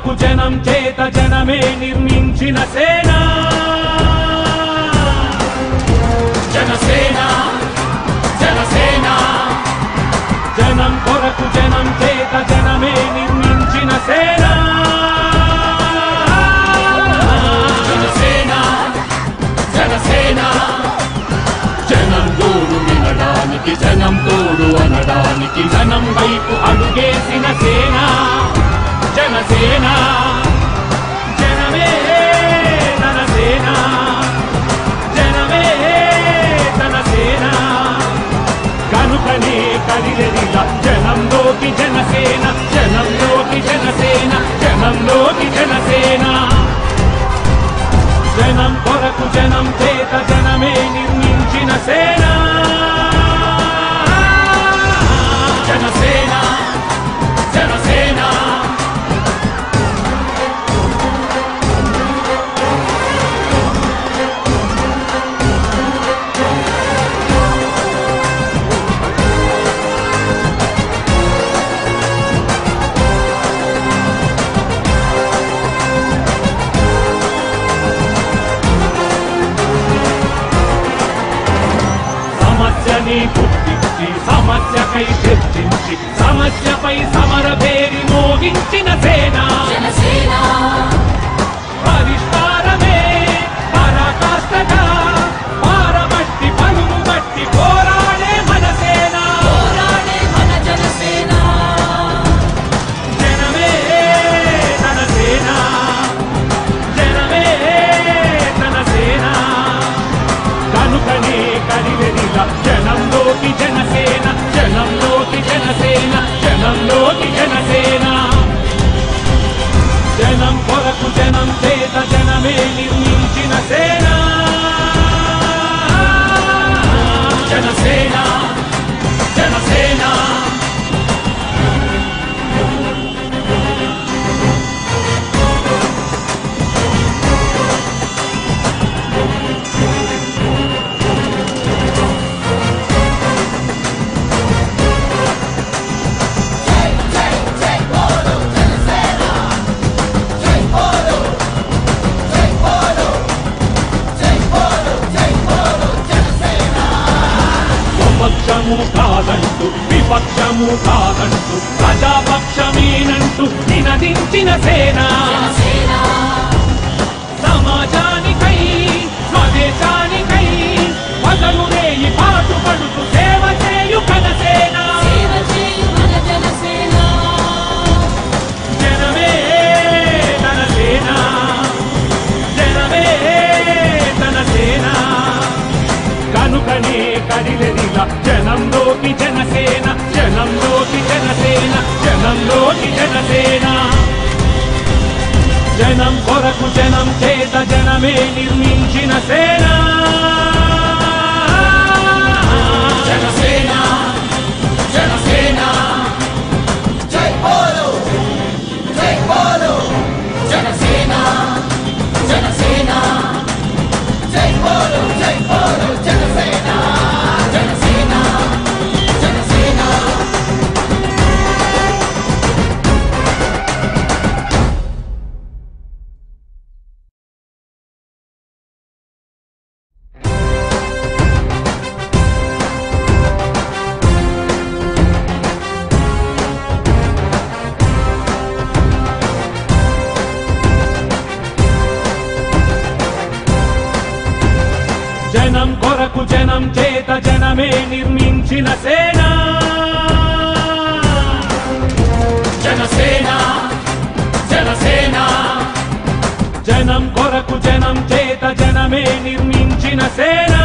కొరకు జనం చేత జనమే నిర్మించిన సేన జనసేన జనసేన జనం కొరకు జనం చేత జనమే నిర్మించిన సేన జనసేన జనసేన జనం తోడు వినడానికి జనం తోడు అనడానికి జనం వైపు అడుగేసిన సేన జనసేన జనమే తన సేన జనమే తన సేన కనుకనే కదిలెదిలా జనంలోకి జనసేన జనంలోకి జనసేన జనంలోకి జనసేన జనం కొరకు జనం చేత జనమే నిర్మించిన సేన జనసేన జనసేన సమస్యని గుర్తించి సమస్యకై చర్చించి సమస్యపై సమర పేరి మోగించిన సేన పరిష్కారమే పరాకాష్ఠగా పారబట్టి పలుము బట్టి పోరాడే మన సేన జనమే తన సేన జనమే తన సేన కనుకనే కదిలెదిలా జనంలోకి జనసేన జనంలోకి జనసేన జనంలోకి జనసేన జనం కొరకు జనం చేత జనమే నిర్మించిన సేన జనసేన జనసేన పక్షము కాదంటూ విపక్షము కాదంటూ ప్రజాపక్షమేనంటూ నినదించిన సేన సమాజానికై స్వదేశానికై పగలు రేయి పాటు పడుతూ సేవ చేయు కనసేన జనమే తన సేన జనమే తన సేన కనుకనే కదిలెదిలా జనంలోకి జనసేన జనంలోకి జనసేన జనంలోకి జనసేన జనం కొరకు జనం చేత జనమే నిర్మించిన సేన జనసేన జనసేన జై బోలో జనసేన జనసేన జై బోలో జనసేన జనసేన జనసేన జనం కొరకు జనం చేత జనమే నిర్మించిన సేన జనసేన జనసేన జనం కొరకు జనం చేత జనమే నిర్మించిన సేన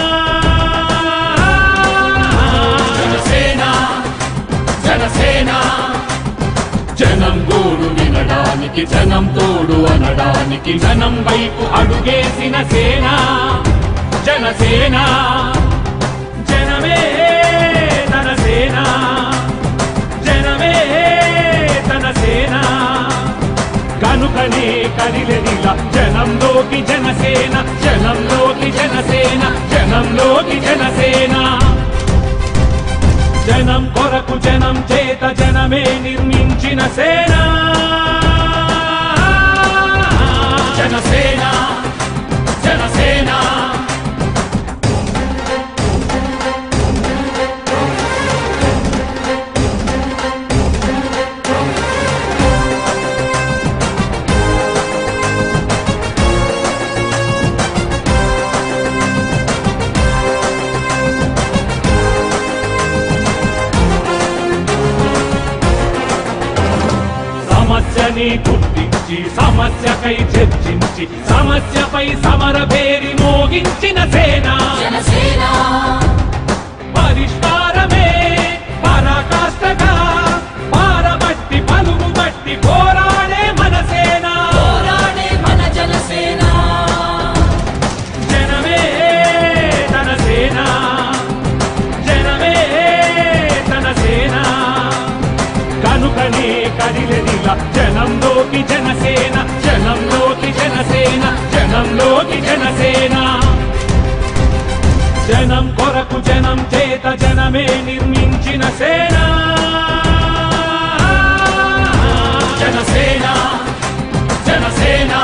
జనసేన జనసేన జనం గోడు వినడానికి జనం తోడు అనడానికి జనం వైపు అడుగేసిన సేన జనసేన జనమే తన సేన జనమే తన సేన కనుకనే కదిలెదిలా జనంలోకి జనసేన జనంలోకి జనసేన జనంలోకి జనసేన జనం కొరకు జనం చేత జనమే నిర్మించిన సేన సమస్యని గుర్తించి సమస్యకై చర్చించి సమస్యపై సమర పేరి మోగించిన సేన జనసేన పరిష్కారమే పరాకాష్ఠగా పారబట్టి పలుగుబట్టి పోరాడే మన సేన పోరాడే మన జనసేన జనమే తన సేన జనమే తన సేన కనుకనే కదిలెదిలా జనంలోకి జనసేన జనంలోకి జనసేన జనంలోకి జనసేన జనం కొరకు జనం చేత జనమే నిర్మించిన సేన జనసేన జనసేన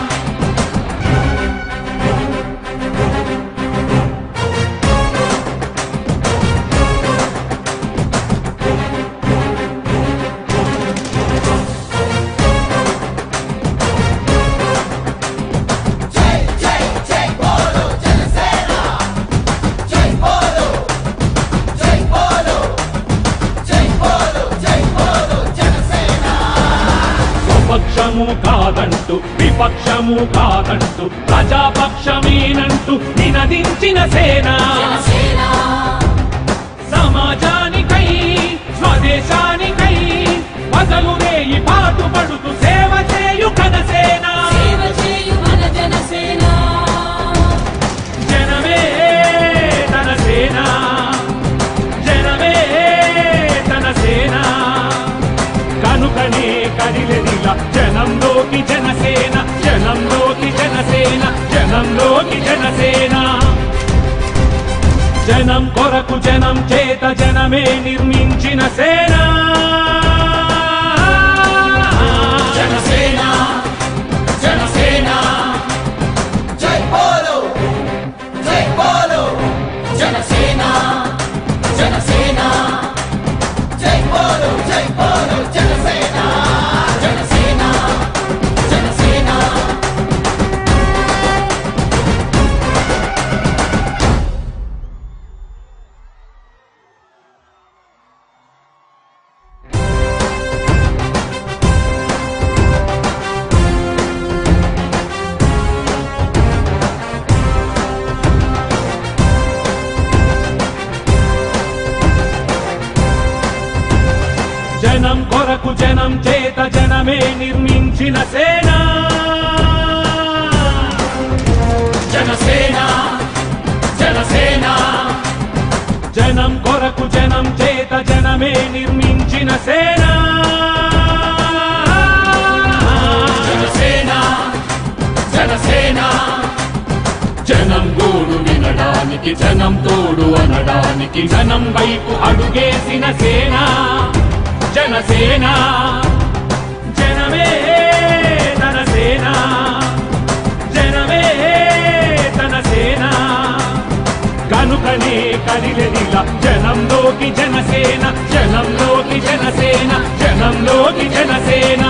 పక్షము కాదంటూ విపక్షము కాదంటూ ప్రజాపక్షమేనంటూ నినదించిన సేన సమాజానికై స్వదేశానికై పగలు రేయి పాటుపడుతూ సేవ చేయు కనసేన జనమే తన సేన జనమే తన సేన కనుకనే కదిలెదిలా జనంలోకి జనసేన జనంలోకి జనసేన జనంలోకి జనసేన జనం కొరకు జనం చేత జనమే నిర్మించిన సేన జనసేన జనసేన జై బోలో జనసేన జనసేన జై బోలో జనసేన జనసేన జనసేన జనం కొరకు జనం చేత జనమే నిర్మించిన సేన జనసేన జనసేన జనం కొరకు జనం చేత జనమే నిర్మించిన సేన జనసేన జనసేన జనం గోడు వినడానికి జనం తోడు అనడానికి జనం వైపు అడుగేసిన సేన జనసేన జనమే తన సేన జనమే తన సేన కనుకనే కదిలెదిలా జనంలోకి జనసేన జనంలోకి జనసేన జనంలోకి జనసేన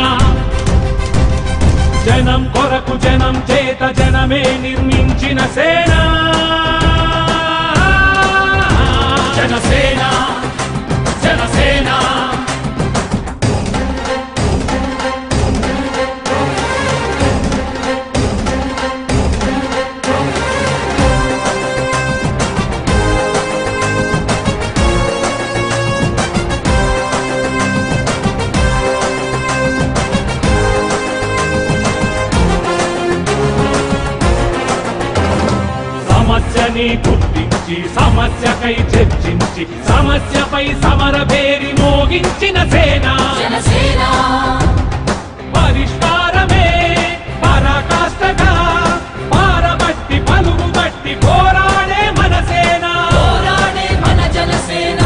జనం కొరకు జనం చేత జనమే నిర్మించిన సేన జనసేన జనసేన సమస్యని గుర్తించి సమస్యకై చర్చించి సమస్యపై సమర పేరి మోగించిన సేన జనసేన పరిష్కారమే పరాకాష్ఠగా పారబట్టి పలుగుబట్టి పోరాడే మన సేన పోరాడే మన జనసేన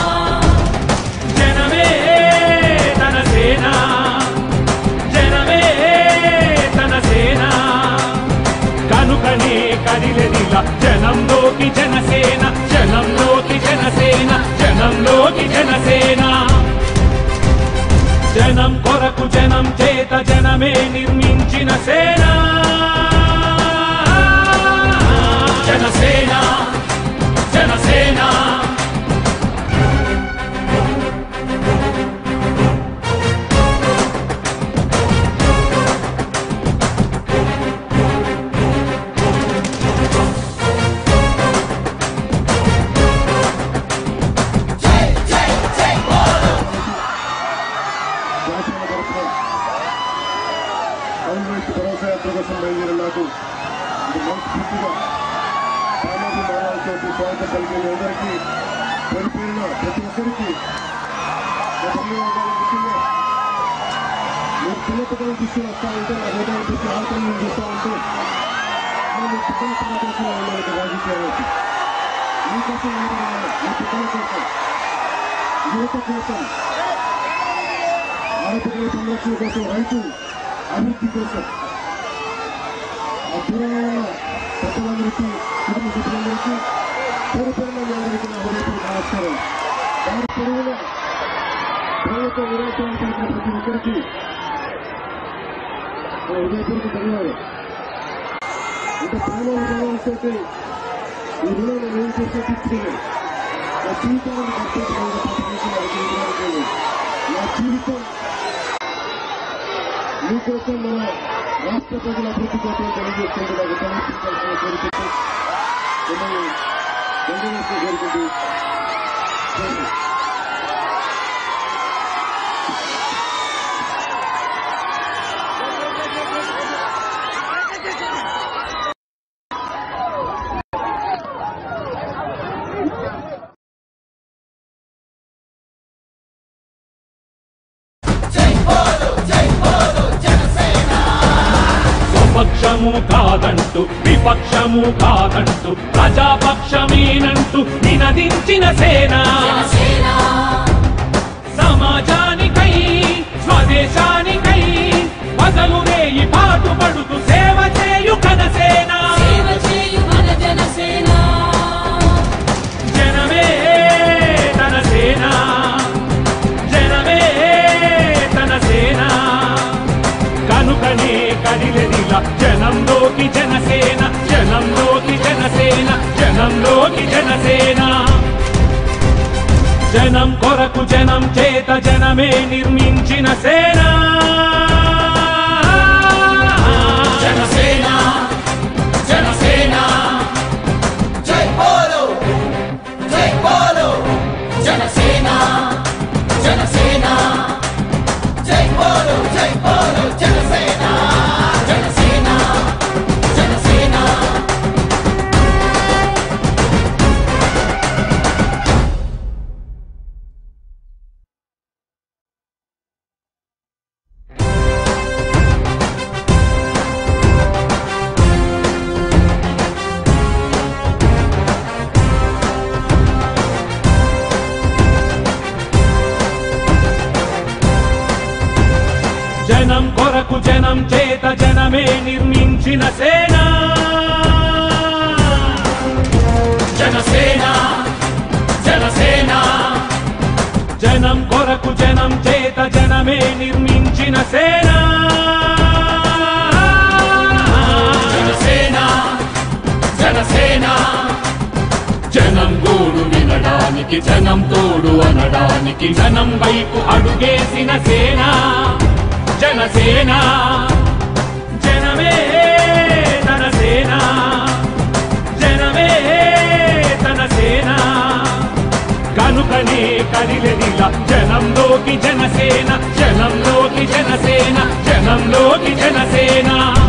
జనమే తన సేన జనమే తన సేన కనుకనే కదిలెదిలా జనంలోకి జనసేన జనంలోకి జనసేన జనంలోకి జనసేన జనం కొరకు జనం చేత జనమే నిర్మించిన సేన జనసేన జనసేన యాత్ర కోసం బయలుదేరి నాకు మనస్ఫూర్తిగా సామాజిక మానవాలతో స్వాగతం పలికే అందరికీ పేరున ప్రతి ఒక్కరికి ముఖ్యంగా మీరు పిల్ల పిల్లలు తీసుకుని వస్తా ఉంటే నా హోదాలు ప్రతి ఆటలను చూస్తూ ఉంటే నేను పిల్లల కోసం ఉన్నాను రాజకీయాలకు మీకోసం మీ పిల్లల కోసం యువత కోసం ఆడపిల్లల సంరక్షణ కోసం రైతు అభివృద్ధి కోసం ఆ దూరంగా పెద్దలందరికీ కుటుంబ సభ్యులందరికీ పేరుపేరున అందరికీ నా హృదయపూర్వక నమస్కారం. వారి పొరుగున ప్రేమతో విరాటం పలికిన ప్రతి ఒక్కరికి హృదయపూర్వక ధన్యవాదాలు. ఇంత ప్రేమ విధానాలతో ఈ రుణం నేను ఏం చేస్తే తీసుకున్నాను. నా జీవితాన్ని నా జీవితం మీకోసం మన రాష్ట్ర ప్రజల అభివృద్ధి కోసం తెలియజేస్తుంది. నాకు సమర్పించాల్సిన కోరుకుంటూ మిమ్మల్ని ధన్యవాదాలు కోరుకుంటూ పక్షము కాదంటూ విపక్షము కాదంటూ ప్రజాపక్షమేనంటూ నినదించిన సేన సమాజానికై స్వదేశానికై పగలు రేయి పాటుపడుతూ సేవ చేయు కనసేన జనమే తన సేన జనమే తన సేన కనుకనే కదిలెదిల జనంలోకి జనసేన జనంలోకి జనసేన జనంలోకి జనసేన జనం కొరకు జనం చేత జనమే నిర్మించిన సేన జనసేన జనసేన జై బోలో జనసేన జనసేన జై బోలో జనసేన జనసేన జనసేన జనం కొరకు జనం చేత జనమే నిర్మించిన సేన జనసేన జనసేన జనం కొరకు జనం చేత జనమే నిర్మించిన సేన జనసేన జనసేన జనం గోడు వినడానికి జనం తోడు అనడానికి జనం వైపు అడుగేసిన సేన జనసేన జనమే తన సేన జనమే తన సేన కనుకనే కదిలెదిల జనంలోకి జనసేన జనంలోకి జనసేన జనంలోకి జనసేన